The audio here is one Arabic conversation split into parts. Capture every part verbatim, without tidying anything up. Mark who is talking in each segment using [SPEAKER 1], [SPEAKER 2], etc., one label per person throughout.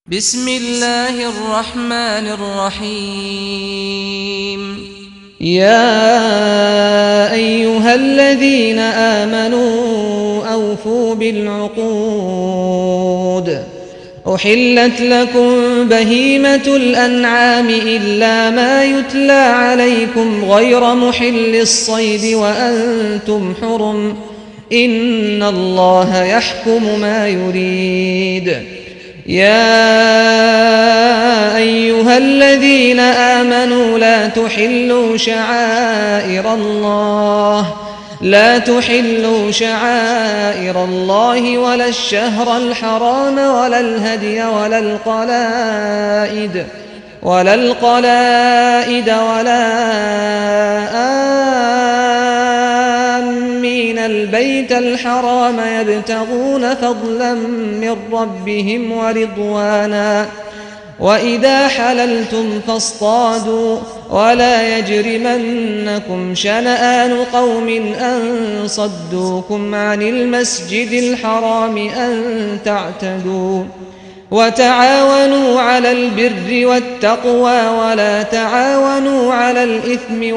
[SPEAKER 1] بسم الله الرحمن الرحيم.
[SPEAKER 2] يا أيها الذين آمنوا أوفوا بالعقود. أحلت لكم بهيمة الأنعام إلا ما يتلى عليكم غير محل الصيد وأنتم حرم، إن الله يحكم ما يريد. يا أيها الذين آمنوا لا تحلوا شعائر الله لا تحلوا شعائر الله ولا الشهر الحرام ولا الهدي ولا القلائد ولا القلائد ولا آمين البيت الحرام يبتغون فضلا من ربهم ورضوانا، وإذا حللتم فاصطادوا ولا يجرمنكم شنآن قوم أن صدوكم عن المسجد الحرام أن تعتدوا، وتعاونوا على البر والتقوى ولا تعاونوا على الإثم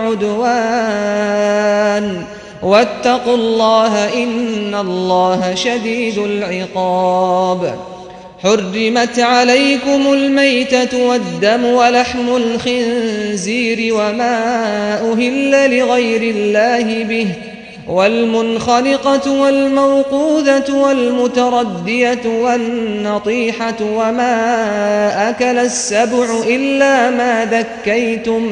[SPEAKER 2] والعدوان، واتقوا الله إن الله شديد العقاب. حرمت عليكم الميتة والدم ولحم الخنزير وما أهل لغير الله به، والمنخنقة والموقوذة والمتردية والنطيحة وما أكل السبع إلا ما ذكيتم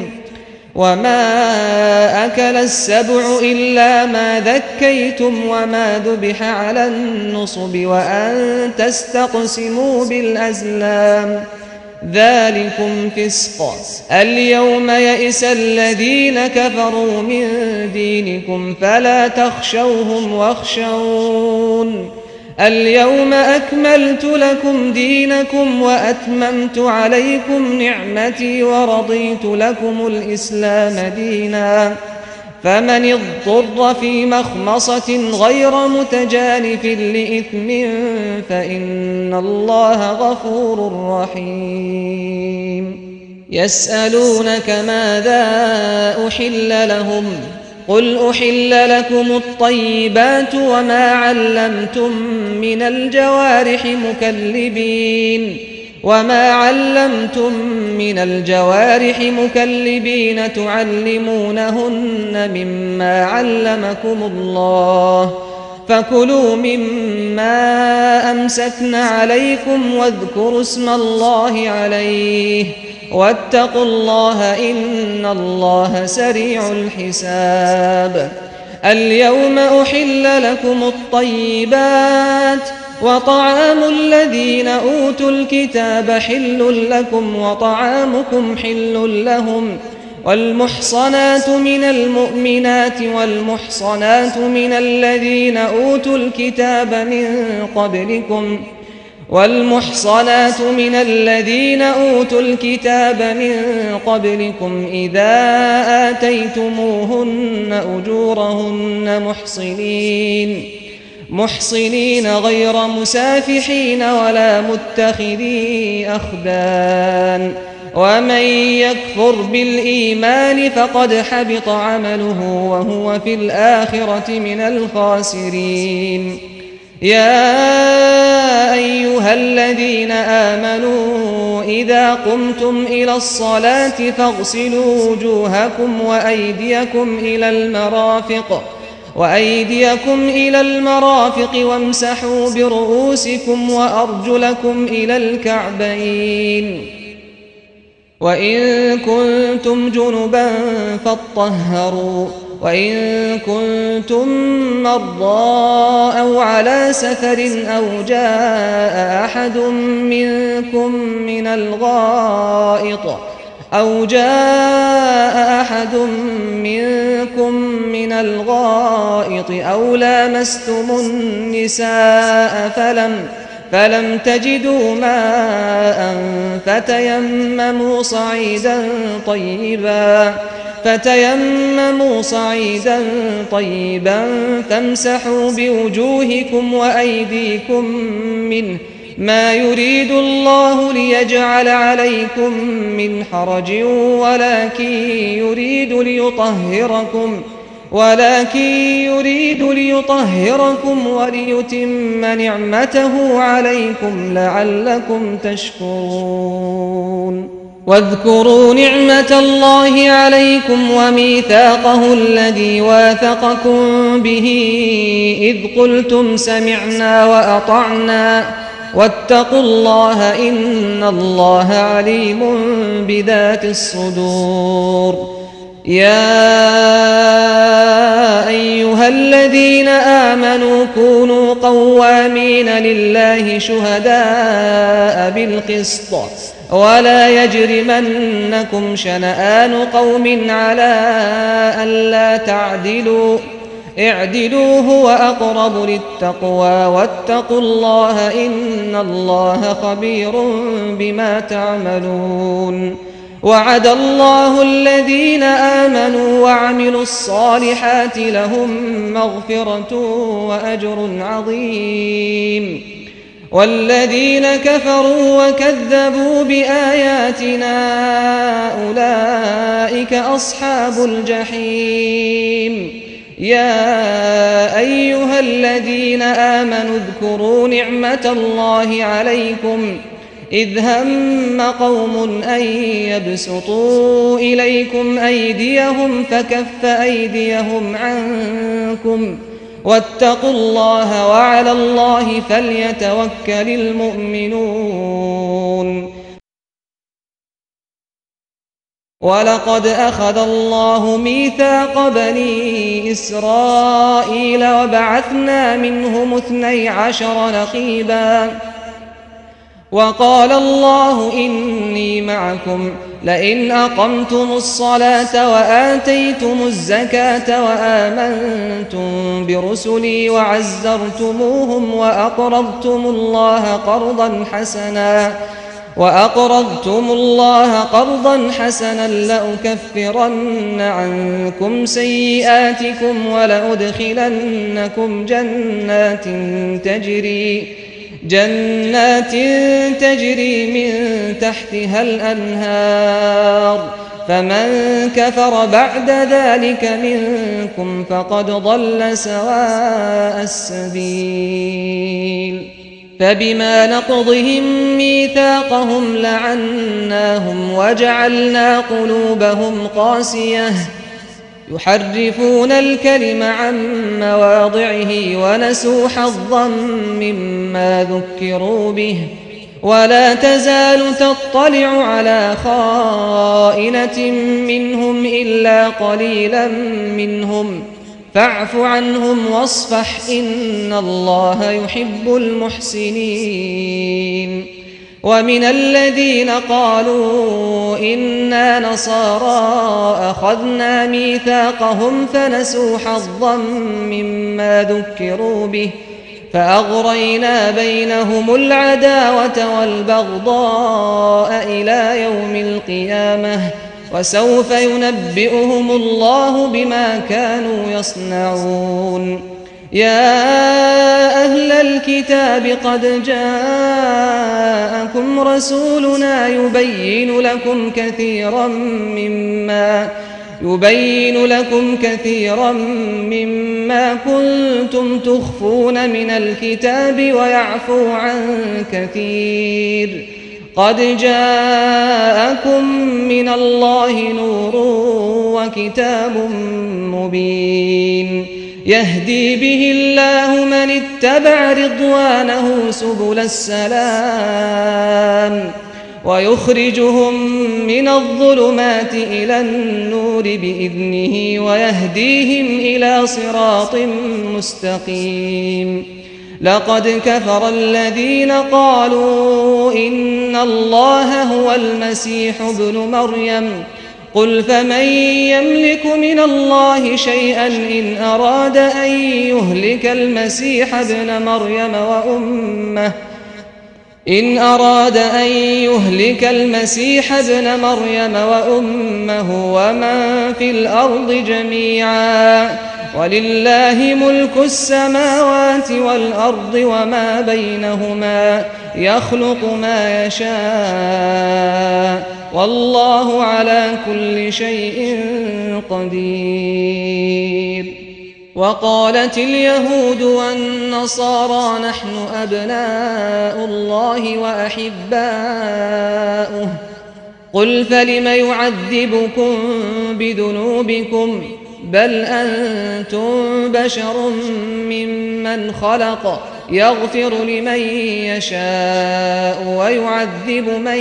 [SPEAKER 2] وما أكل السبع إلا ما ذكيتم وما ذبح على النصب وأن تستقسموا بالأزلام، ذلكم فسق. اليوم يئس الذين كفروا من دينكم فلا تخشوهم واخشون. اليوم أكملت لكم دينكم وأتممت عليكم نعمتي ورضيت لكم الإسلام دينا، فمن اضطر في مخمصة غير متجانف لإثم فإن الله غفور رحيم. يسألونك ماذا أحل لهم، قل أحل لكم الطيبات وما علمتم من الجوارح مكلبين وما علمتم من الجوارح مكلبين تعلمونهن مما علمكم الله، فكلوا مما أمسكن عليكم واذكروا اسم الله عليه، واتقوا الله إن الله سريع الحساب. اليوم أحل لكم الطيبات وطعام الذين أوتوا الكتاب حل لكم وطعامكم حل لهم، والمحصنات من المؤمنات والمحصنات من الذين أوتوا الكتاب من قبلكم والمحصنات من الذين أوتوا الكتاب من قبلكم إذا آتيتموهن أجورهن محصنين محصنين غير مسافحين ولا متخذي أخدان، ومن يكفر بالإيمان فقد حبط عمله وهو في الآخرة من الخاسرين. يا أيها الذين آمنوا إذا قمتم إلى الصلاة فاغسلوا وجوهكم وأيديكم إلى المرافق وأيديكم إلى المرافق وامسحوا برؤوسكم وأرجلكم إلى الكعبين، وإن كنتم جنبا فاطهروا، وإن كنتم مرضى أو على سفر أو جاء أحد منكم من الغائط أو جاء أحد منكم من الغائط أو لامستم النساء فلم فلم تجدوا ماء فتيمموا صعيدا طيبا فتيمموا صعيدا طيبا فامسحوا بوجوهكم وأيديكم منه ما يريد الله ليجعل عليكم من حرج ولكن يريد ليطهركم ولكن يريد ليطهركم وليتم نعمته عليكم لعلكم تشكرون واذكروا نعمة الله عليكم وميثاقه الذي واثقكم به إذ قلتم سمعنا وأطعنا واتقوا الله إن الله عليم بذات الصدور يا أيها الذين آمنوا كونوا قوامين لله شهداء بالقسط ولا يجرمنكم شنآن قوم على ألا تعدلوا اعدلوا هو أقرب للتقوى واتقوا الله إن الله خبير بما تعملون وعد الله الذين آمنوا وعملوا الصالحات لهم مغفرة وأجر عظيم والذين كفروا وكذبوا بآياتنا أولئك أصحاب الجحيم يا أيها الذين آمنوا اذكروا نعمة الله عليكم إذ هم قوم أن يبسطوا إليكم أيديهم فكف أيديهم عنكم واتقوا الله وعلى الله فليتوكل المؤمنون ولقد أخذ الله ميثاق بني إسرائيل وبعثنا منهم اثني عشر نقيبا وقال الله إني معكم لئن أقمتم الصلاة وآتيتم الزكاة وآمنتم برسلي وعزرتموهم وأقرضتم الله قرضا حسنا وأقرضتم الله قرضا حسنا لأكفرن عنكم سيئاتكم ولأدخلنكم جنات تجري جنات تجري من تحتها الأنهار فمن كفر بعد ذلك منكم فقد ضل سواء السبيل فبما نقضهم ميثاقهم لعناهم وجعلنا قلوبهم قاسية يحرفون الكلم عن مواضعه ونسوا حظا مما ذكروا به ولا تزال تطلع على خائنة منهم إلا قليلا منهم فاعف عنهم واصفح إن الله يحب المحسنين ومن الذين قالوا إنا نصارى أخذنا ميثاقهم فنسوا حظا مما ذكروا به فأغرينا بينهم العداوة والبغضاء إلى يوم القيامة وسوف ينبئهم الله بما كانوا يصنعون يا أهل الكتاب قد جاءكم رسولنا يبين لكم كثيرا مما يبين لكم كثيرا مما كنتم تخفون من الكتاب ويعفو عن كثير قد جاءكم من الله نور وكتاب مبين يهدي به الله من اتبع رضوانه سبل السلام ويخرجهم من الظلمات إلى النور بإذنه ويهديهم إلى صراط مستقيم لقد كفر الذين قالوا إن الله هو المسيح ابن مريم قل فمن يملك من الله شيئا إن أراد أن يهلك المسيح ابن مريم وأمه إن أراد أن يهلك المسيح ابن مريم وأمه ومن في الأرض جميعا ولله ملك السماوات والأرض وما بينهما يخلق ما يشاء والله على كل شيء قدير. وقالت اليهود والنصارى نحن أبناء الله وأحباؤه قل فلم يعذبكم بذنوبكم بل أنتم بشر ممن خلق يغفر لمن يشاء ويعذب من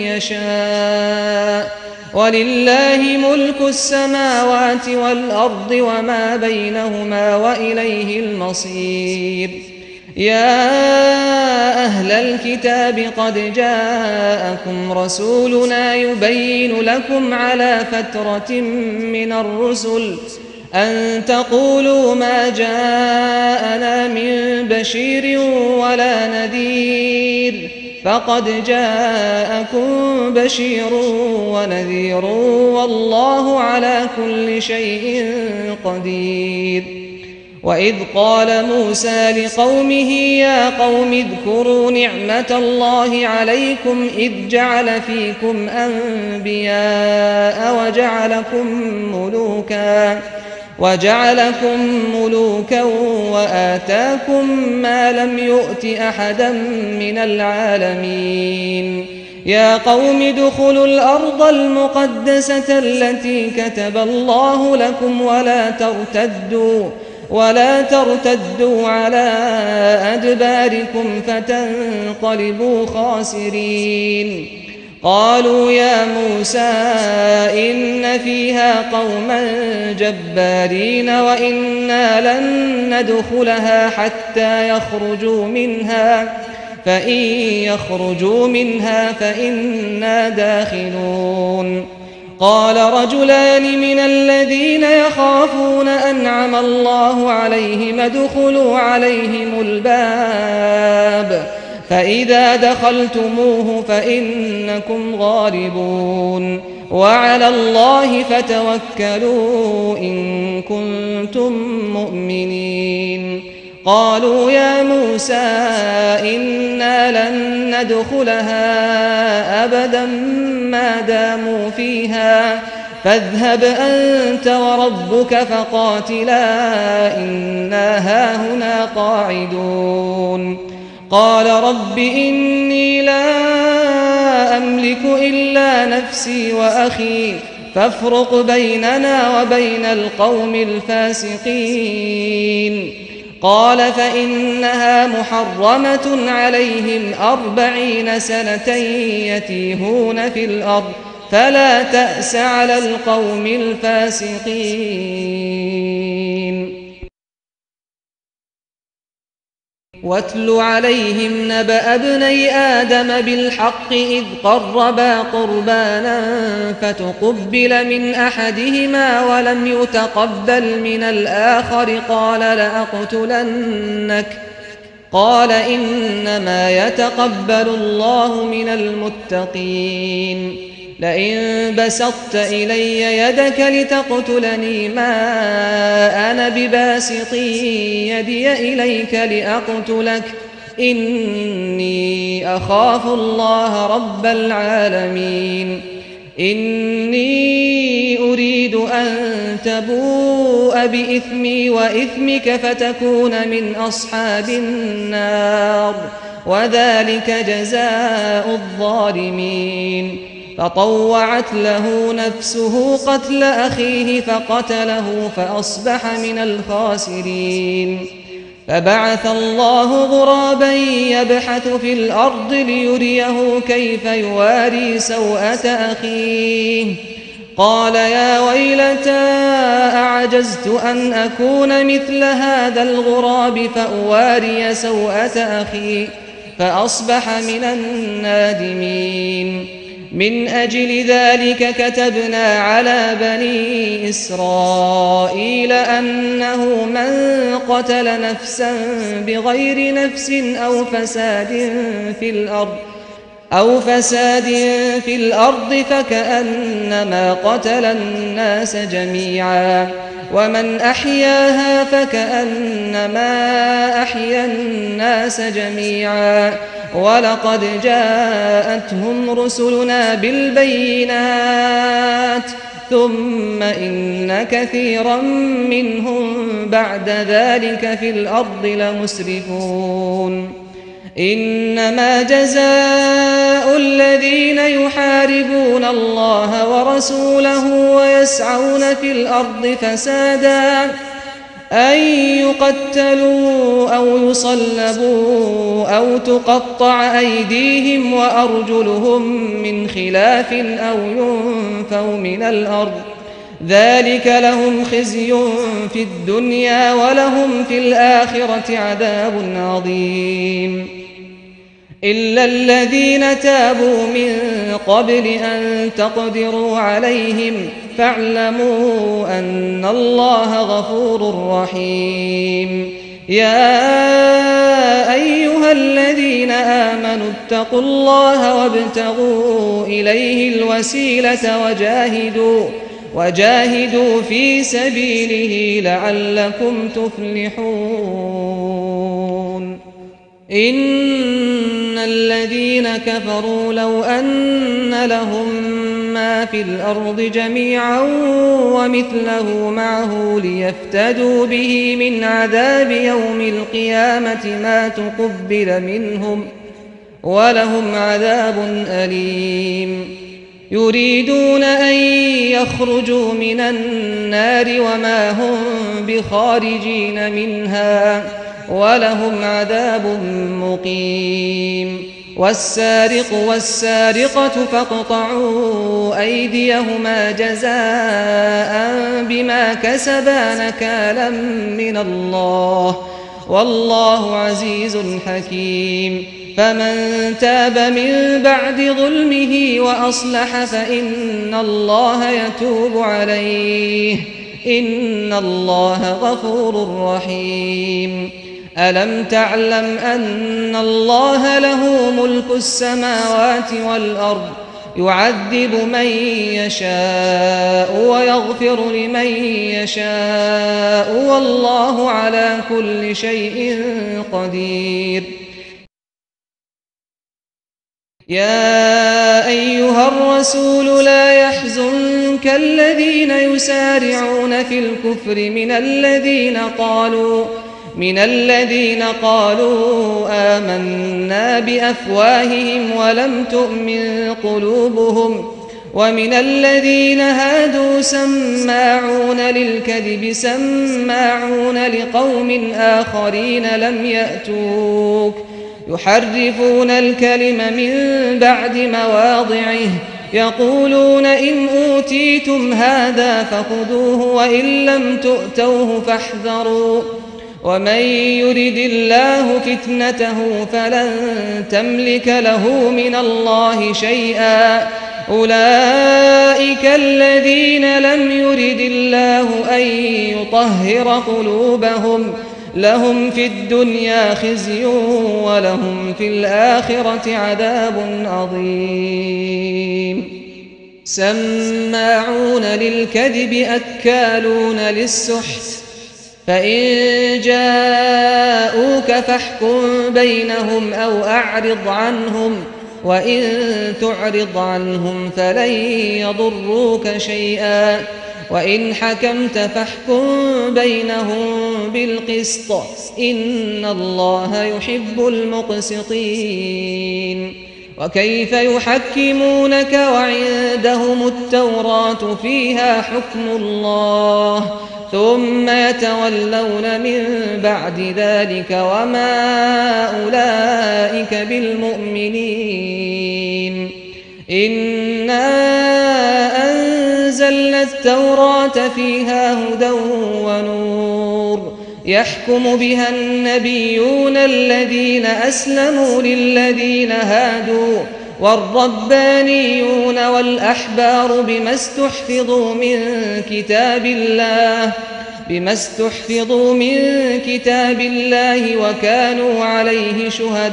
[SPEAKER 2] يشاء ولله ملك السماوات والأرض وما بينهما وإليه المصير. يا أهل الكتاب قد جاءكم رسولنا يبين لكم على فترة من الرسل أن تقولوا ما جاءنا من بشير ولا نذير فقد جاءكم بشير ونذير والله على كل شيء قدير. وإذ قال موسى لقومه يا قوم اذكروا نعمة الله عليكم إذ جعل فيكم أنبياء وجعلكم ملوكا وجعلكم ملوكا وآتاكم ما لم يؤت أحدا من العالمين. يا قوم ادخلوا الأرض المقدسة التي كتب الله لكم ولا ترتدوا ولا ترتدوا على أدباركم فتنقلبوا خاسرين. قالوا يا موسى إن فيها قوما جبارين وإنا لن ندخلها حتى يخرجوا منها فإن يخرجوا منها فإنا داخلون. قال رجلان من الذين يخافون أنعم الله عليهم ادخلوا عليهم الباب فإذا دخلتموه فإنكم غالبون وعلى الله فتوكلوا إن كنتم مؤمنين. قالوا يا موسى إنا لن ندخلها أبدا ما داموا فيها فاذهب أنت وربك فقاتلا إنا هاهنا قاعدون. قال رب إني لا أملك إلا نفسي وأخي فافرق بيننا وبين القوم الفاسقين. قال فإنها محرمة عليهم أربعين سنة يتيهون في الأرض فلا تأس على القوم الفاسقين. واتل عليهم نبأ ابني آدم بالحق إذ قربا قربانا فتقبل من أحدهما ولم يتقبل من الآخر قال لأقتلنك قال إنما يتقبل الله من المتقين. لئن بسطت إلي يدك لتقتلني ما أنا بباسط يدي إليك لأقتلك إني أخاف الله رب العالمين. إني أريد أن تبوء بإثمي وإثمك فتكون من أصحاب النار وذلك جزاء الظالمين. فطوعت له نفسه قتل أخيه فقتله فأصبح من الخاسرين. فبعث الله غرابا يبحث في الأرض ليريه كيف يواري سوءة أخيه قال يا ويلتى أعجزت أن أكون مثل هذا الغراب فأواري سوءة أخي فأصبح من النادمين. من أجل ذلك كتبنا على بني إسرائيل أنه من قتل نفسا بغير نفس أو فساد في الأرض أو فساد في الأرض فكأنما قتل الناس جميعا ومن أحياها فكأنما أحيا الناس جميعا ولقد جاءتهم رسلنا بالبينات ثم إن كثيرا منهم بعد ذلك في الأرض لمسرفون إنما جزاء الذين يحاربون الله ورسوله ويسعون في الأرض فسادا أن يقتلوا أو يصلبوا أو تقطع أيديهم وأرجلهم من خلاف أو ينفوا من الأرض ذلك لهم خزي في الدنيا ولهم في الآخرة عذاب عظيم إلا الذين تابوا من قبل أن تقدروا عليهم فاعلموا أن الله غفور رحيم يا أيها الذين آمنوا اتقوا الله وابتغوا إليه الوسيلة وجاهدوا وجاهدوا في سبيله لعلكم تفلحون إن الذين كفروا لو أن لهم ما في الأرض جميعا ومثله معه ليفتدوا به من عذاب يوم القيامة ما تقبل منهم ولهم عذاب أليم يريدون أن يخرجوا من النار وما هم بخارجين منها ولهم عذاب مقيم والسارق والسارقة فاقطعوا أيديهما جزاء بما كسبا نكالا من الله والله عزيز حكيم فمن تاب من بعد ظلمه وأصلح فإن الله يتوب عليه إن الله غفور رحيم ألم تعلم أن الله له ملك السماوات والأرض يعذب من يشاء ويغفر لمن يشاء والله على كل شيء قدير يا أيها الرسول لا يحزنك الذين يسارعون في الكفر من الذين قالوا من الذين قالوا آمنا بأفواههم ولم تؤمن قلوبهم ومن الذين هادوا سماعون للكذب سماعون لقوم آخرين لم يأتوك يحرفون الكلم من بعد مواضعه يقولون إن أوتيتم هذا فخذوه وإن لم تؤتوه فاحذروا ومن يرد الله فتنته فلن تملك له من الله شيئا أولئك الذين لم يرد الله أن يطهر قلوبهم لهم في الدنيا خزي ولهم في الآخرة عذاب عظيم سماعون للكذب أكالون للسحت فإن جاءوك فاحكم بينهم أو أعرض عنهم وإن تعرض عنهم فلن يضروك شيئا وإن حكمت فاحكم بينهم بالقسط إن الله يحب المقسطين وكيف يحكمونك وعندهم التوراة فيها حكم الله ثم يتولون من بعد ذلك وما أولئك بالمؤمنين إنا أنزلنا التوراة فيها هدى ونور يحكم بها النبيون الذين أسلموا للذين هادوا والربانيون والأحبار بما استحفظوا من كتاب الله بما استحفظوا من كتاب الله وكانوا عليه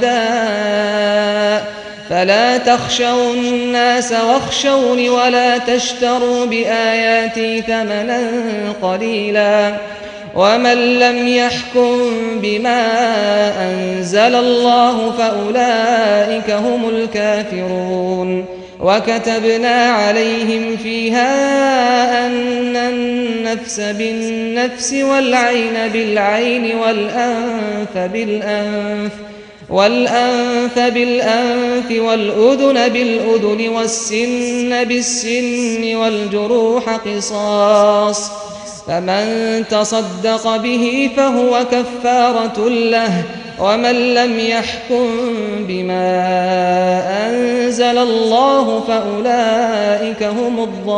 [SPEAKER 2] شهداء فلا تخشوا الناس واخشوني ولا تشتروا بآياتي ثمنا قليلا ومن لم يحكم بما أنزل الله فأولئك هم الكافرون وكتبنا عليهم فيها أن النفس بالنفس والعين بالعين والأنف بالأنف والأنف بالأنف والأذن بالأذن والسن بالسن والجروح قصاص فمن تصدق به فهو كفارة له ومن لم يحكم بما أنزل الله فأولئك هم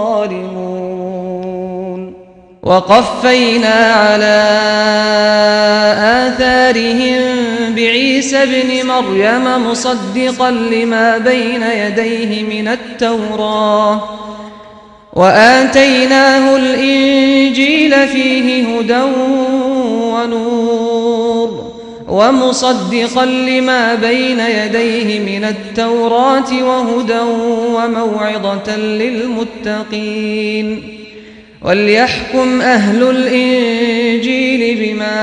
[SPEAKER 2] الظالمون وقفينا على آثارهم بعيسى ابن مريم مصدقا لما بين يديه من التوراة وآتيناه الإنجيل فيه هدى ونور ومصدقا لما بين يديه من التوراة وهدى وموعظة للمتقين وليحكم أهل الإنجيل بما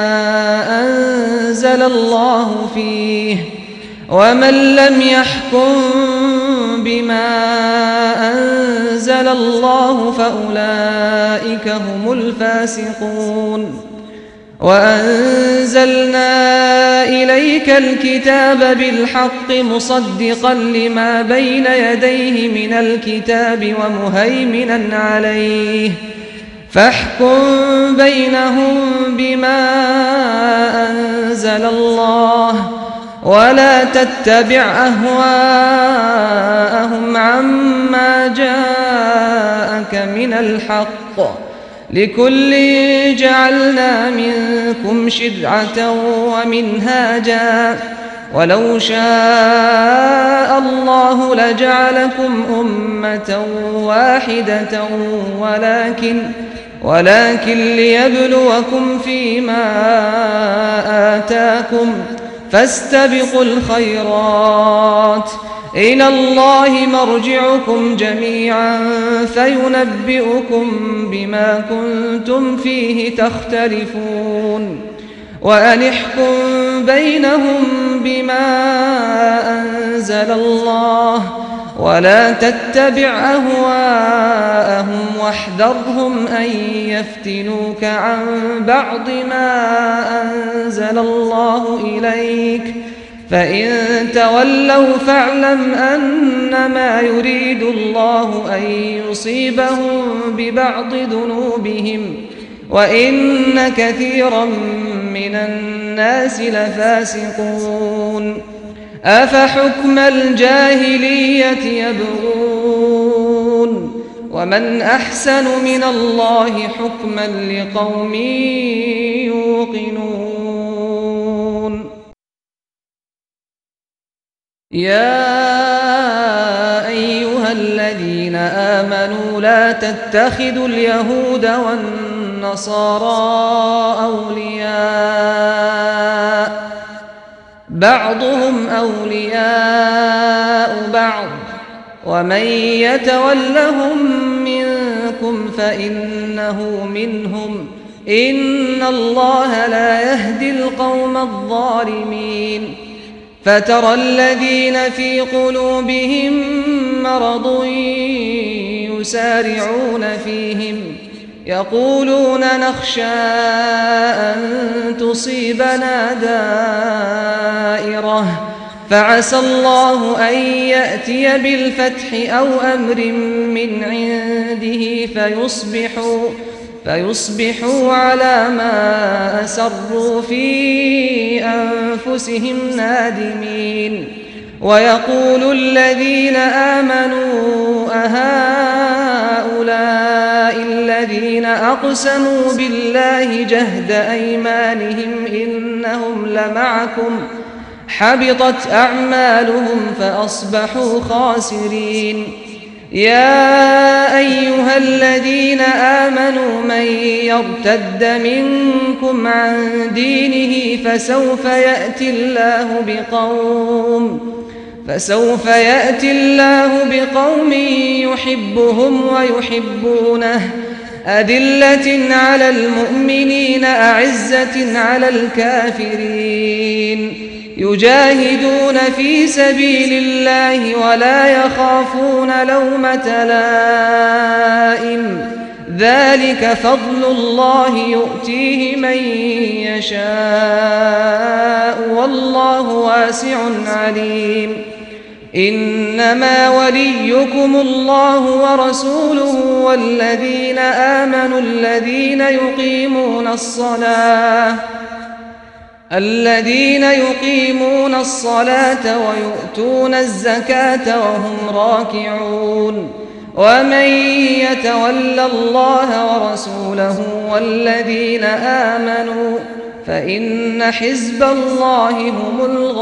[SPEAKER 2] أنزل الله فيه ومن لم يحكم بما أنزل الله فأولئك هم الفاسقون وأنزلنا إليك الكتاب بالحق مصدقا لما بين يديه من الكتاب ومهيمنا عليه فاحكم بينهم بما أنزل الله ولا تتبع أهواءهم عما جاءك من الحق لكل جعلنا منكم شرعة ومنهاجا ولو شاء الله لجعلكم أمة واحدة ولكن ولكن ليبلوكم فيما آتاكم فاستبقوا الخيرات إلى الله مرجعكم جميعا فينبئكم بما كنتم فيه تختلفون وأن احكم بينهم بما أنزل الله ولا تتبع أهواءهم واحذرهم أن يفتنوك عن بعض ما أنزل الله إليك فإن تولوا فاعلم أنما يريد الله أن يصيبهم ببعض ذنوبهم وإن كثيرا من الناس لفاسقون أفحكم الجاهلية يبغون ومن أحسن من الله حكما لقوم يوقنون يا أيها الذين آمنوا لا تتخذوا اليهود والنصارى أولياء بعضهم أولياء بعض ومن يتولهم منكم فإنه منهم إن الله لا يهدي القوم الظالمين فترى الذين في قلوبهم مرض يسارعون فيهم يقولون نخشى أن تصيبنا دائرة فعسى الله أن يأتي بالفتح أو أمر من عنده فيصبحوا فيصبحوا على ما أسروا في أنفسهم نادمين ويقول الذين آمنوا أهؤلاء الذين أقسموا بالله جهد أيمانهم إنهم لمعكم حبطت أعمالهم فأصبحوا خاسرين. يا أيها الذين آمنوا من يرتد منكم عن دينه فسوف يأتي الله بقوم فسوف يأتي الله بقوم يحبهم ويحبونه أذلة على المؤمنين أعزة على الكافرين يجاهدون في سبيل الله ولا يخافون لومة لائم ذلك فضل الله يؤتيه من يشاء والله واسع عليم. إنما وليكم الله ورسوله والذين آمنوا الذين يقيمون الصلاة الذين يقيمون الصلاة ويؤتون الزكاة وهم راكعون. ومن يتول الله ورسوله والذين آمنوا فإن حزب الله هم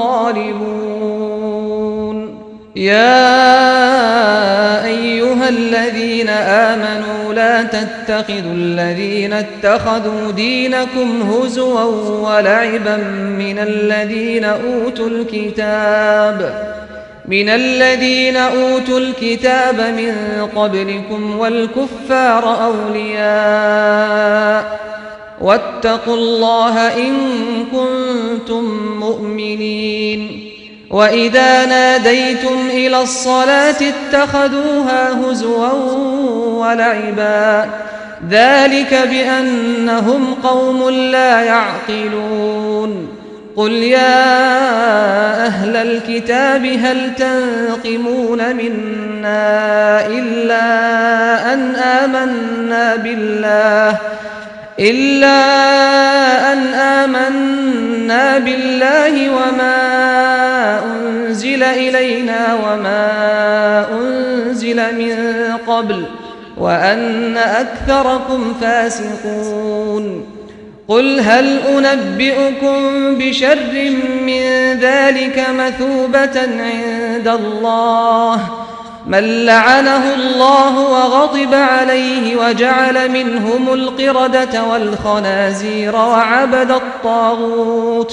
[SPEAKER 2] الغالبون. يا أيها الذين آمنوا لا تتخذوا الذين اتخذوا دينكم هزوا ولعبا من الذين أوتوا الكتاب من الذين أوتوا الكتاب من قبلكم والكفار أولياء واتقوا الله إن كنتم مؤمنين. وإذا ناديتم إلى الصلاة اتخذوها هزوا ولعبا ذلك بأنهم قوم لا يعقلون. قل يا أهل الكتاب هل تنقمون منا إلا أن آمنا بالله إلا أن آمنا بالله وما أنزل إلينا وما أنزل من قبل وأن أكثركم فاسقون. قل هل أنبئكم بشر من ذلك مثوبة عند الله من لعنه الله وغضب عليه وجعل منهم القردة والخنازير وعبد الطاغوت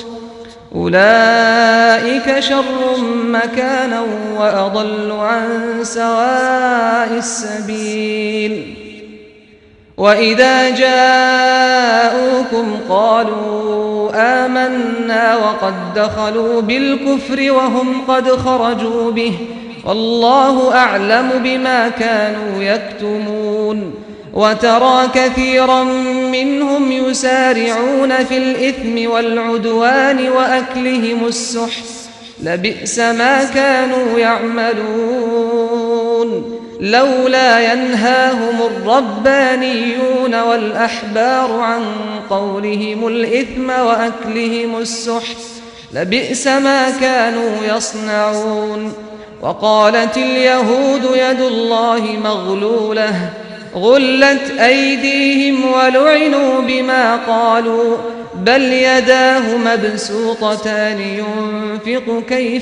[SPEAKER 2] أولئك شر مكانا وأضل عن سواء السبيل. وإذا جاءوكم قالوا آمنا وقد دخلوا بالكفر وهم قد خرجوا به والله أعلم بما كانوا يكتمون. وترى كثيرا منهم يسارعون في الإثم والعدوان وأكلهم السحت لبئس ما كانوا يعملون. لولا ينهاهم الربانيون والأحبار عن قولهم الإثم وأكلهم السحت لبئس ما كانوا يصنعون. وقالت اليهود يد الله مغلولة غلت أيديهم ولعنوا بما قالوا بل يداه مبسوطتان ينفق كيف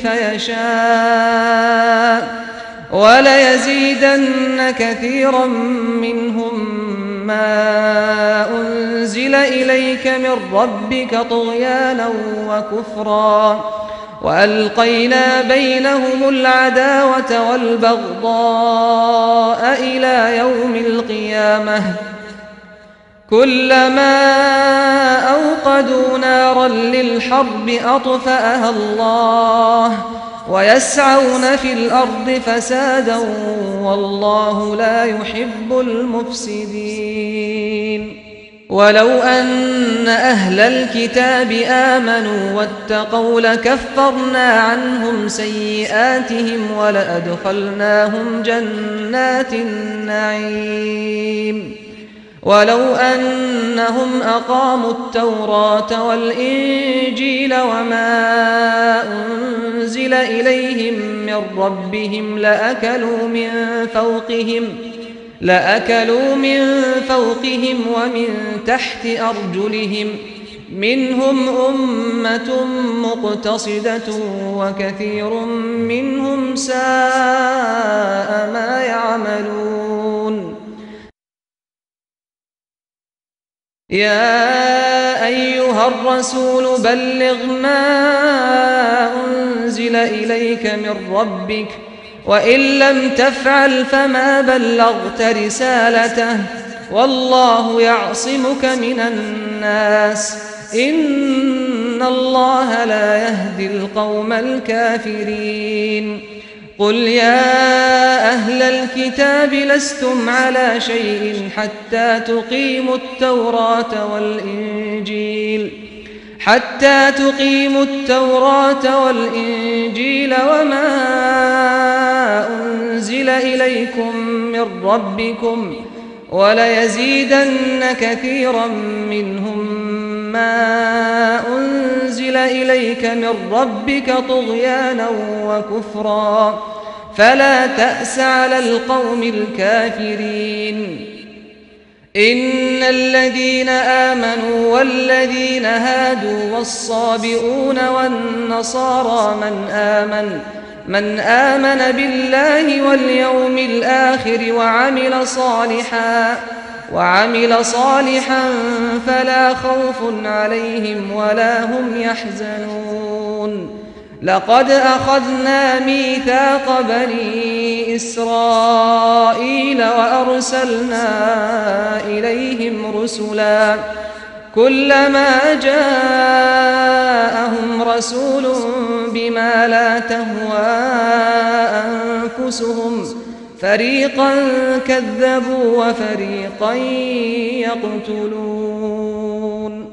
[SPEAKER 2] يشاء وليزيدن كثيرا منهم ما أنزل إليك من ربك طغيانا وكفرا وألقينا بينهم العداوة والبغضاء إلى يوم القيامة كلما أوقدوا نارا للحرب أطفأها الله ويسعون في الأرض فسادا والله لا يحب المفسدين. ولو أن أهل الكتاب آمنوا واتقوا لكفرنا عنهم سيئاتهم ولأدخلناهم جنات النعيم. ولو أنهم أقاموا التوراة والإنجيل وما أنزل إليهم من ربهم لأكلوا من فوقهم لأكلوا من فوقهم ومن تحت أرجلهم منهم أمة مقتصدة وكثير منهم ساء ما يعملون. يا أيها الرسول بلغ ما أنزل إليك من ربك وإن لم تفعل فما بلغت رسالته والله يعصمك من الناس إن الله لا يهدي القوم الكافرين. قل يا أهل الكتاب لستم على شيء حتى تقيموا التوراة والإنجيل حتى تقيموا التوراة والإنجيل وما أنزل إليكم من ربكم وليزيدن كثيرا منهم ما أنزل إليك من ربك طغيانا وكفرا فلا تأس على القوم الكافرين. إن الذين آمنوا والذين هادوا والصابئون والنصارى من آمن من آمن بالله واليوم الآخر وعمل صالحا وعمل صالحا فلا خوف عليهم ولا هم يحزنون. لقد أخذنا ميثاق بني إسرائيل وأرسلنا إليهم رسلا كلما جاءهم رسول بما لا تهوى أنفسهم فريقا كذبوا وفريقا يقتلون.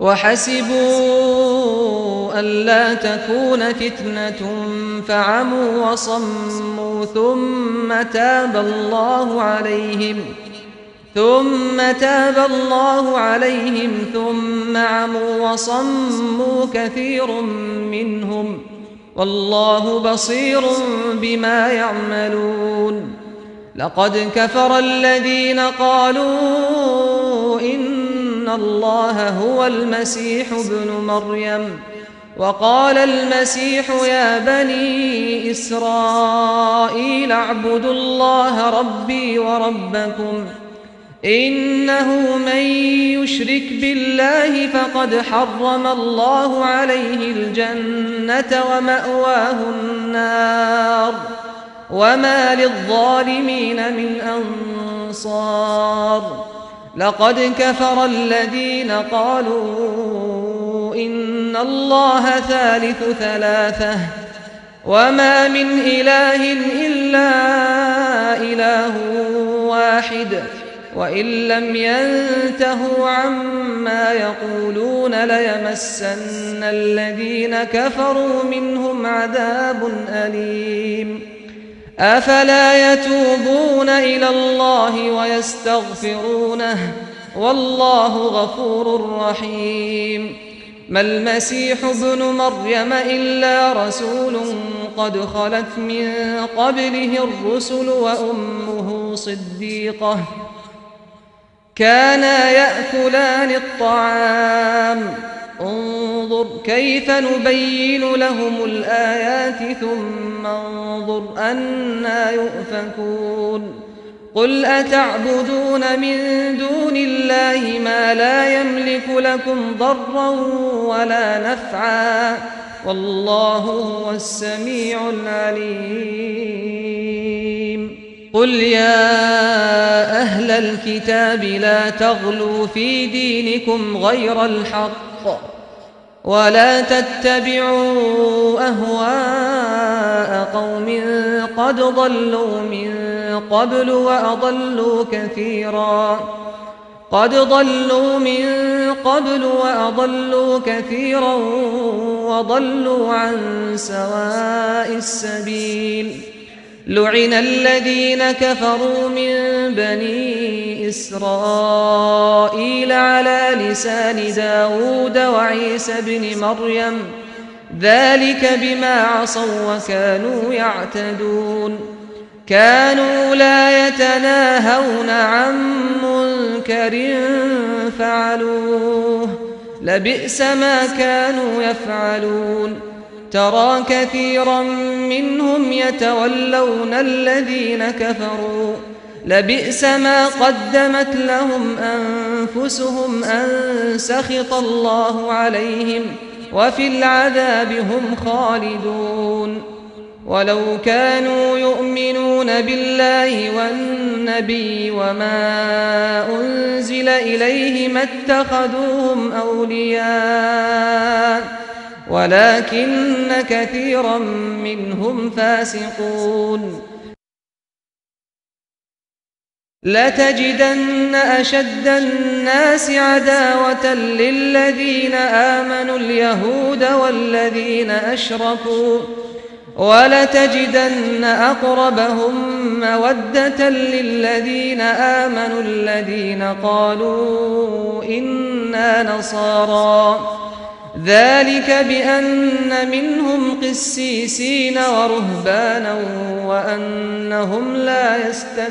[SPEAKER 2] وحسبوا ألا تكون فتنة فعموا وصموا ثم تاب الله عليهم ثم تاب الله عليهم ثم عموا وصموا كثير منهم والله بصير بما يعملون. لقد كفر الذين قالوا إن الله هو المسيح ابن مريم وقال المسيح يا بني إسرائيل اعبدوا الله ربي وربكم إنه من يشرك بالله فقد حرم الله عليه الجنة ومأواه النار وما للظالمين من أنصار. لقد كفر الذين قالوا إن الله ثالث ثلاثة وما من إله إلا إله واحد وإن لم ينتهوا عما يقولون ليمسن الذين كفروا منهم عذاب أليم. أفلا يتوبون إلى الله ويستغفرونه والله غفور رحيم. ما المسيح ابن مريم إلا رسول قد خلت من قبله الرسل وأمه صديقة كانا يأكلان الطعام انظر كيف نبين لهم الآيات ثم انظر أنا يؤفكون. قل أتعبدون من دون الله ما لا يملك لكم ضرا ولا نفعا والله هو السميع العليم. قل يا أهل الكتاب لا تغلوا في دينكم غير الحق ولا تتبعوا أهواء قوم قد ضلوا من قبل وأضلوا كثيرا قد ضلوا من قبل وأضلوا كثيرا وضلوا عن سواء السبيل. لعن الذين كفروا من بني إسرائيل على لسان داود وعيسى بن مريم ذلك بما عصوا وكانوا يعتدون. كانوا لا يتناهون عن منكر فعلوه لبئس ما كانوا يفعلون ترى كثيرا منهم يتولون الذين كفروا لبئس ما قدمت لهم أنفسهم أن سخط الله عليهم وفي العذاب هم خالدون ولو كانوا يؤمنون بالله والنبي وما أنزل إليه ما اتخذوهم أولياء ولكن كثيرا منهم فاسقون لتجدن أشد الناس عداوة للذين آمنوا اليهود والذين أشركوا ولتجدن أقربهم مودة للذين آمنوا الذين قالوا إنا نصارى ذلك بأن منهم قسيسين ورهبانا وأنهم لا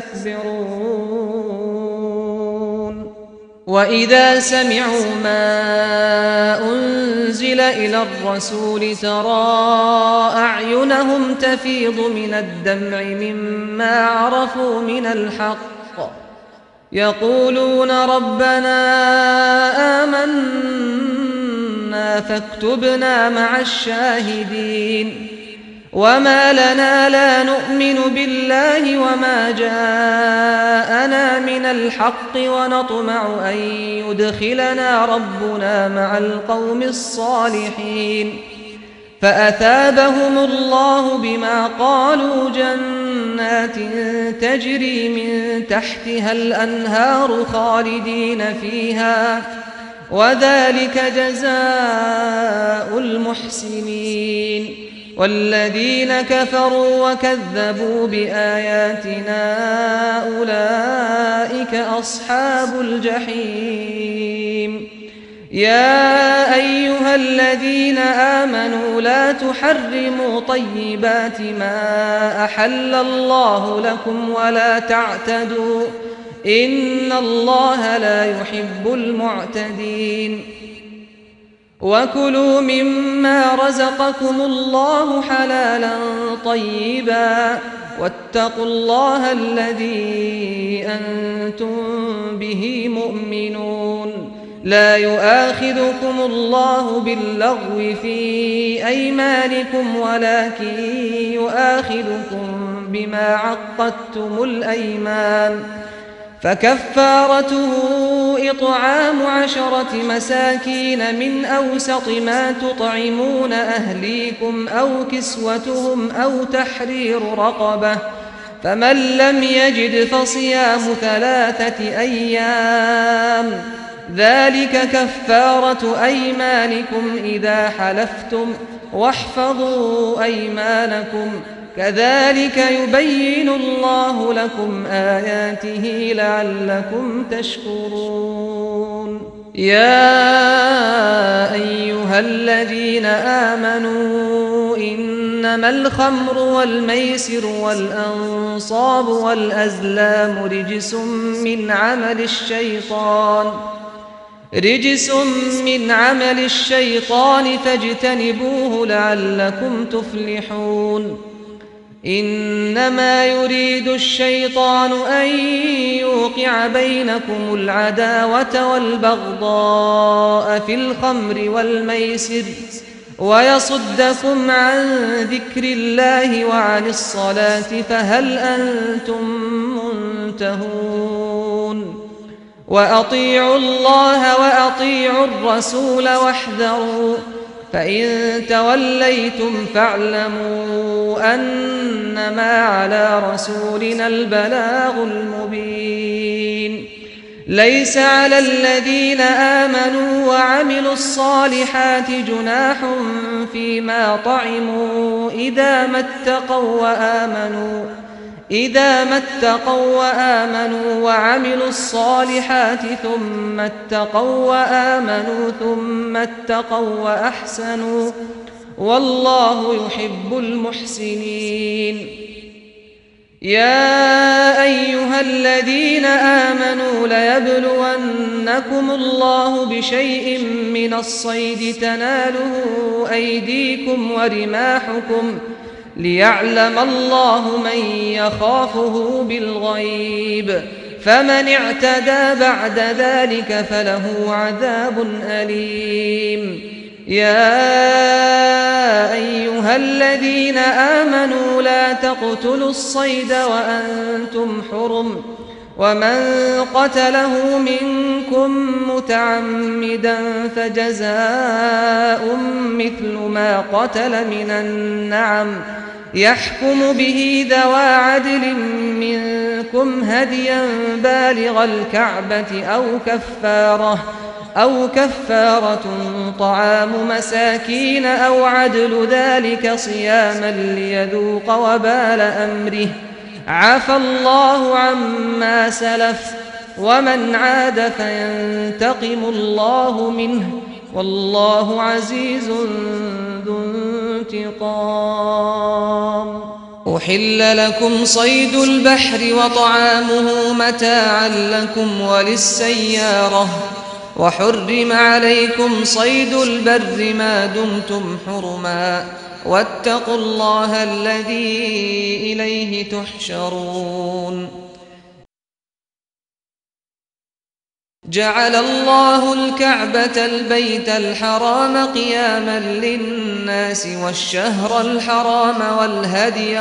[SPEAKER 2] يستكبرون وإذا سمعوا ما أنزل إلى الرسول ترى أعينهم تفيض من الدمع مما عرفوا من الحق يقولون ربنا آمنا فاكتبنا مع الشاهدين وما لنا لا نؤمن بالله وما جاءنا من الحق ونطمع أن يدخلنا ربنا مع القوم الصالحين فأثابهم الله بما قالوا جنات تجري من تحتها الأنهار خالدين فيها وذلك جزاء المحسنين والذين كفروا وكذبوا بآياتنا أولئك أصحاب الجحيم يا أيها الذين آمنوا لا تحرموا طيبات ما أحل الله لكم ولا تعتدوا إن الله لا يحب المعتدين وكلوا مما رزقكم الله حلالا طيبا واتقوا الله الذي أنتم به مؤمنون لا يؤاخذكم الله باللغو في أيمانكم ولكن يؤاخذكم بما عقدتم الأيمان فكفارته إطعام عشرة مساكين من أوسط ما تطعمون أهليكم أو كسوتهم أو تحرير رقبة فمن لم يجد فصيام ثلاثة أيام ذلك كفارة أيمانكم إذا حلفتم واحفظوا أيمانكم كذلك يبين الله لكم آياته لعلكم تشكرون يا أيها الذين آمنوا إنما الخمر والميسر والأنصاب والأزلام رجس من عمل الشيطان رجس من عمل الشيطان فاجتنبوه لعلكم تفلحون إنما يريد الشيطان أن يوقع بينكم العداوة والبغضاء في الخمر والميسر ويصدكم عن ذكر الله وعن الصلاة فهل أنتم منتهون وأطيعوا الله وأطيعوا الرسول واحذروا فإن توليتم فاعلموا أنما على رسولنا البلاغ المبين ليس على الذين آمنوا وعملوا الصالحات جناح فيما طعموا إذا ما اتقوا وآمنوا إذا ما اتقوا وآمنوا وعملوا الصالحات ثم اتقوا وآمنوا ثم اتقوا وأحسنوا والله يحب المحسنين يا أيها الذين آمنوا ليبلونكم الله بشيء من الصيد تناله أيديكم ورماحكم ليعلم الله من يخافه بالغيب فمن اعتدى بعد ذلك فله عذاب أليم. يا أيها الذين آمنوا لا تقتلوا الصيد وأنتم حرم ومن قتله منكم متعمدا فجزاء مثل ما قتل من النعم يحكم به ذوى عدل منكم هديا بالغ الكعبة أو كفارة أو كفارة طعام مساكين أو عدل ذلك صياما ليذوق وبال أمره عفى الله عما سلف ومن عاد فينتقم الله منه والله عزيز ذو انتقام. أحل لكم صيد البحر وطعامه متاعا لكم وللسيارة وحرم عليكم صيد البر ما دمتم حرما واتقوا الله الذي إليه تحشرون. جعل الله الكعبة البيت الحرام قياما للناس والشهر الحرام والهدي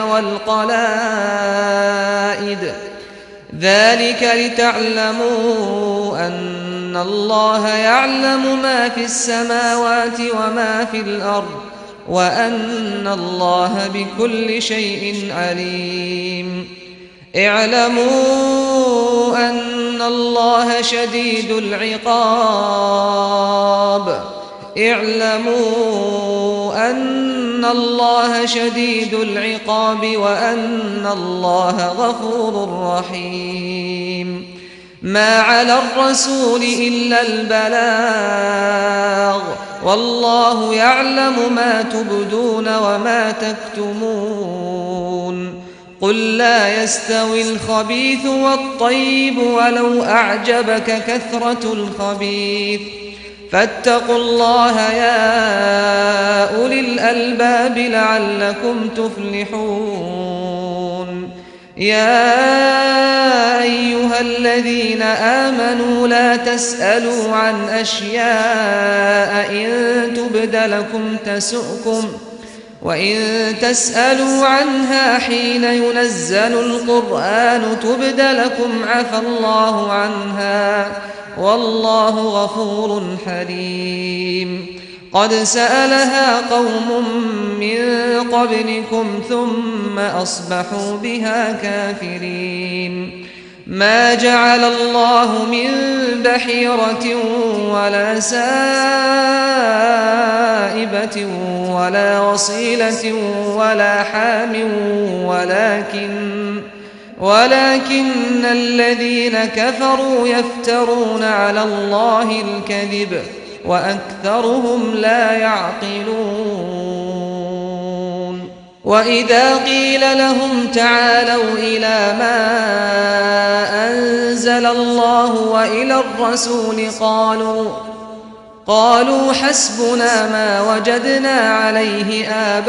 [SPEAKER 2] والقلائد ذلك لتعلموا أن الله يعلم ما في السماوات وما في الأرض وأن الله بكل شيء عليم. اعلموا أن الله شديد العقاب اعلموا أن الله شديد العقاب وأن الله غفور رحيم. ما على الرسول إلا البلاغ والله يعلم ما تبدون وما تكتمون. قل لا يستوي الخبيث والطيب ولو أعجبك كثرة الخبيث فاتقوا الله يا أولي الألباب لعلكم تفلحون. يا أيها الذين آمنوا لا تسألوا عن أشياء إن تبد لكم تسؤكم وإن تسألوا عنها حين ينزل القرآن تبد لكم عفى الله عنها والله غفور حليم. قد سألها قوم من قبلكم ثم أصبحوا بها كافرين. ما جعل الله من بحيرة ولا سائبة ولا وصيلة ولا حام ولكن ولكن الذين كفروا يفترون على الله الكذب وأكثرهم لا يعقلون. وإذا قيل لهم تعالوا إلى ما أنزل الله وإلى الرسول قالوا قالوا حسبنا ما وجدنا عليه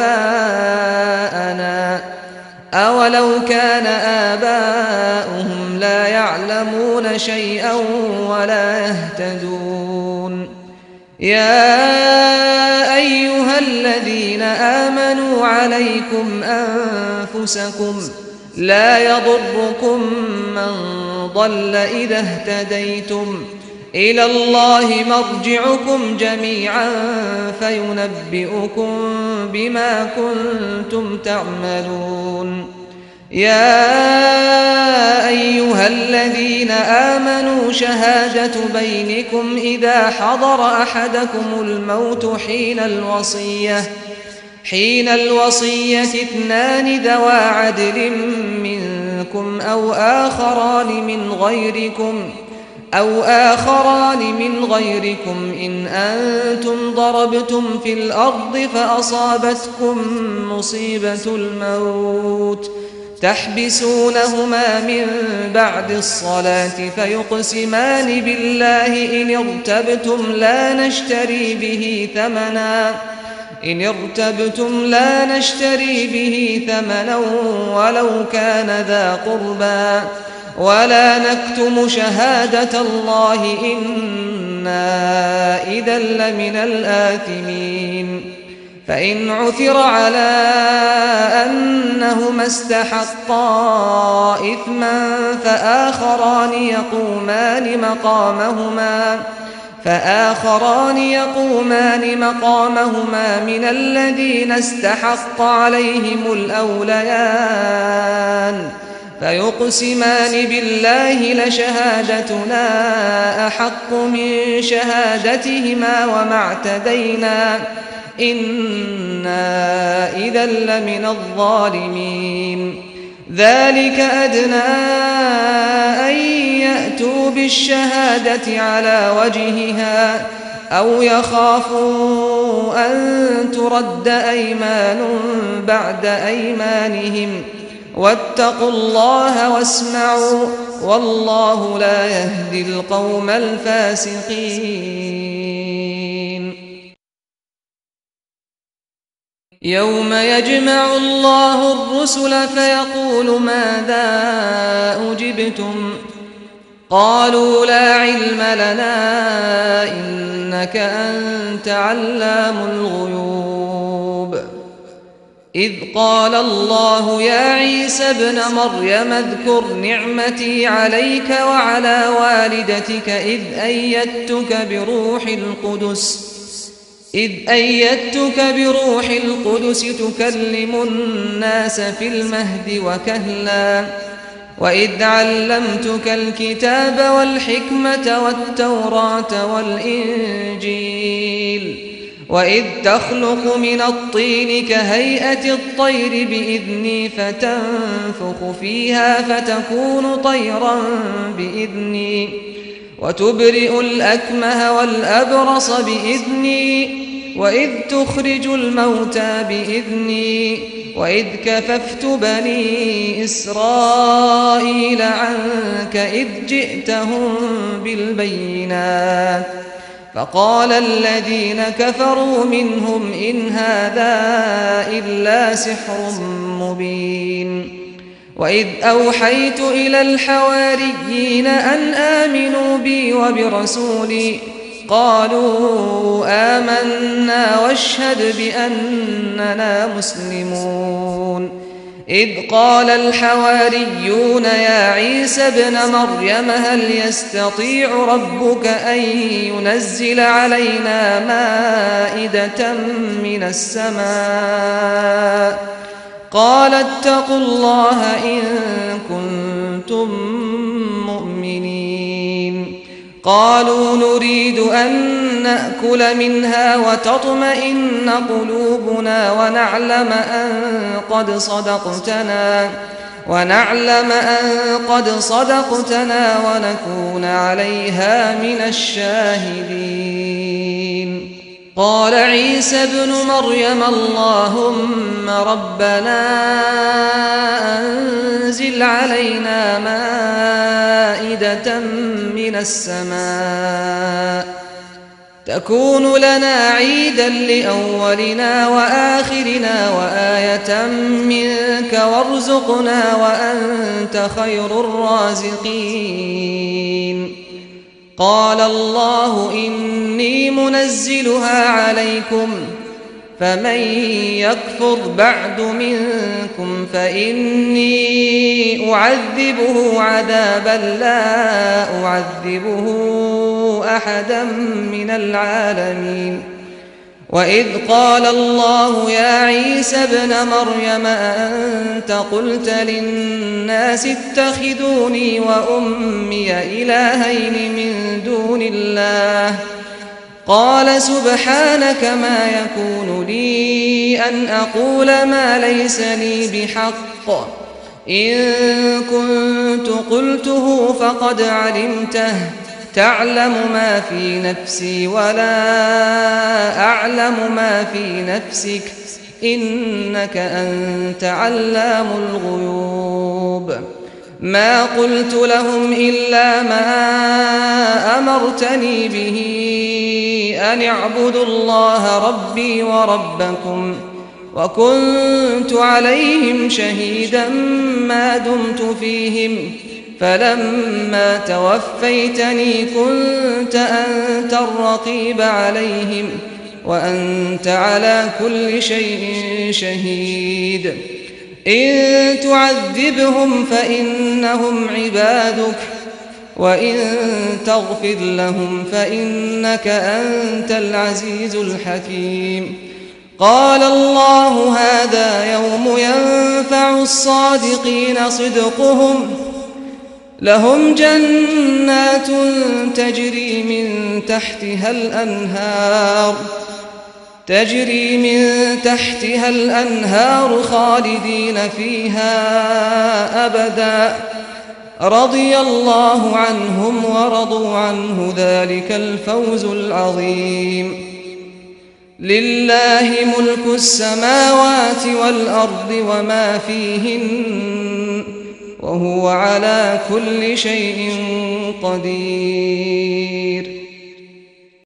[SPEAKER 2] آباءنا أولو كان آباؤهم لا يعلمون شيئا ولا يهتدون. يا أيها الذين آمنوا عليكم أنفسكم لا يضركم من ضل إذا اهتديتم إلى الله مرجعكم جميعا فينبئكم بما كنتم تعملون. يا أيها الذين آمنوا شهادة بينكم إذا حضر أحدكم الموت حين الوصية حين الوصية اثنان ذوى عدل منكم أو آخران من غيركم أو آخران من غيركم إن أنتم ضربتم في الأرض فأصابتكم مصيبة الموت تحبسونهما من بعد الصلاة فيقسمان بالله إن ارتبتم لا نشتري به ثمنا إن ارتبتم لا نشتري به ثمنا ولو كان ذا قربى ولا نكتم شهادة الله إنا إذا لمن الآثمين فإن عثر على أنهما استحقا إثما فآخران يقومان مقامهما فآخران يقومان مقامهما من الذين استحق عليهم الأوليان فيقسمان بالله لشهادتنا أحق من شهادتهما وما اعتدينا إنا إذا لمن الظالمين ذلك أدنى أن يأتوا بالشهادة على وجهها أو يخافوا أن ترد أيمان بعد أيمانهم واتقوا الله واسمعوا والله لا يهدي القوم الفاسقين يوم يجمع الله الرسل فيقول ماذا أجبتم قالوا لا علم لنا إنك أنت علام الغيوب إذ قال الله يا عيسى ابن مريم اذكر نعمتي عليك وعلى والدتك إذ أيدتك بروح القدس إذ أيدتك بروح القدس تكلم الناس في المهد وكهلا وإذ علمتك الكتاب والحكمة والتوراة والإنجيل وإذ تخلق من الطين كهيئة الطير بإذني فتنفخ فيها فتكون طيرا بإذني وتبرئ الأكمه والأبرص بإذني وإذ تخرج الموتى بإذني وإذ كففت بني إسرائيل عنك إذ جئتهم بالبينات فقال الذين كفروا منهم إن هذا إلا سحر مبين وإذ أوحيت إلى الحواريين أن آمنوا بي وبرسولي قالوا آمنا واشهد بأننا مسلمون إذ قال الحواريون يا عيسى ابن مريم هل يستطيع ربك أن ينزل علينا مائدة من السماء قال اتقوا الله إن كنتم مؤمنين قالوا نريد أن نأكل منها وتطمئن قلوبنا ونعلم أن قد صدقتنا ونعلم أن قد صدقتنا ونكون عليها من الشاهدين قال عيسى ابن مريم اللهم ربنا أنزل علينا مائدة من السماء تكون لنا عيدا لأولنا وآخرنا وآية منك وارزقنا وأنت خير الرازقين قال الله إني منزلها عليكم فمن يكفر بعد منكم فإني أعذبه عذابا لا أعذبه أحدا من العالمين وإذ قال الله يا عيسى ابن مريم أأنت قلت للناس اتخذوني وأمي إلهين من دون الله قال سبحانك ما يكون لي أن أقول ما ليس لي بحق إن كنت قلته فقد علمته تعلم ما في نفسي ولا أعلم ما في نفسك إنك أنت علام الغيوب ما قلت لهم إلا ما أمرتني به أن اعبدوا الله ربي وربكم وكنت عليهم شهيدا ما دمت فيهم فلما توفيتني كنت أنت الرقيب عليهم وأنت على كل شيء شهيد إن تعذبهم فإنهم عبادك وإن تغفر لهم فإنك أنت العزيز الحكيم قال الله هذا يوم ينفع الصادقين صدقهم لهم جنات تجري من تحتها الأنهار تجري من تحتها الأنهار خالدين فيها أبدا رضي الله عنهم ورضوا عنه ذلك الفوز العظيم لله ملك السماوات والأرض وما فيهن وهو على كل شيء قدير